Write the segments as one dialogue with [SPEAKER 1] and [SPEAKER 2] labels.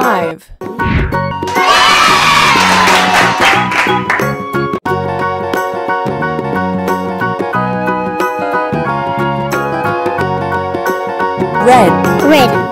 [SPEAKER 1] 5. Red.
[SPEAKER 2] Red.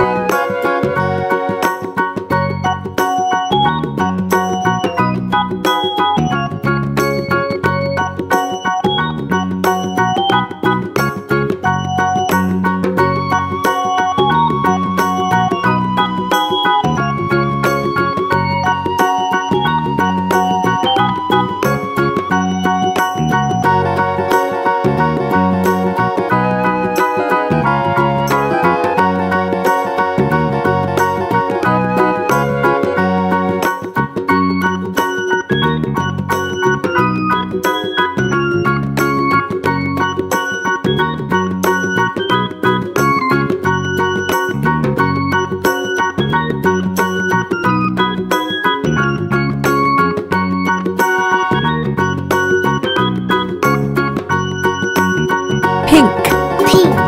[SPEAKER 1] Pink.
[SPEAKER 2] Pink.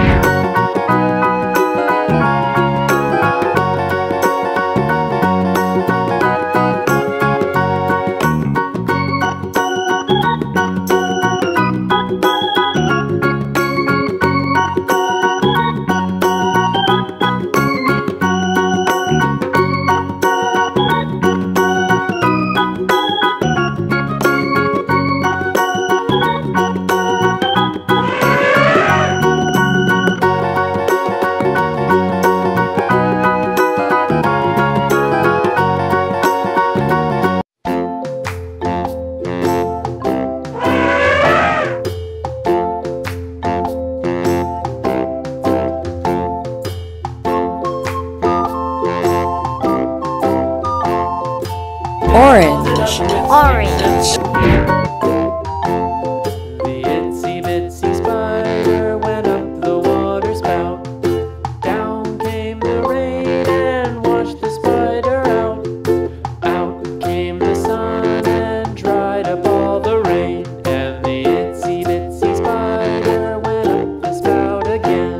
[SPEAKER 1] Orange.
[SPEAKER 2] Orange.
[SPEAKER 3] The itsy bitsy spider went up the water spout. Down came the rain and washed the spider out. Out came the sun and dried up all the rain. And the itsy bitsy spider went up the spout again.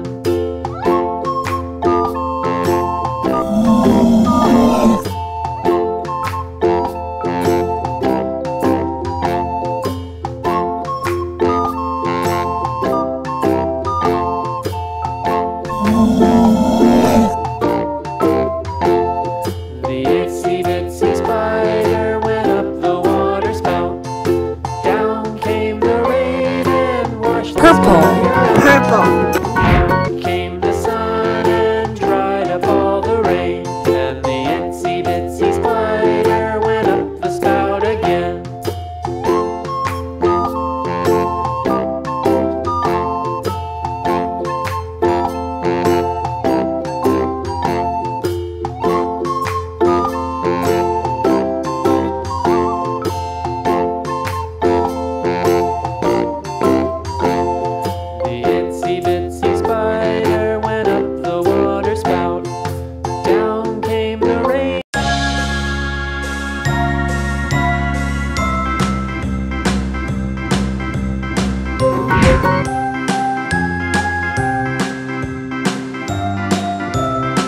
[SPEAKER 3] The itsy bitsy spider went up the water spout. Down came the rain and washed
[SPEAKER 1] Purple.
[SPEAKER 3] the spider out.
[SPEAKER 2] Purple.
[SPEAKER 3] Out came the sun and dried up all the rain. And the itsy bitsy spider went up the spout again. The itsy bitsy spider went up the water spout. Down came the rain.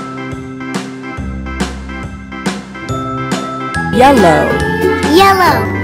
[SPEAKER 1] Yellow.
[SPEAKER 2] Yellow.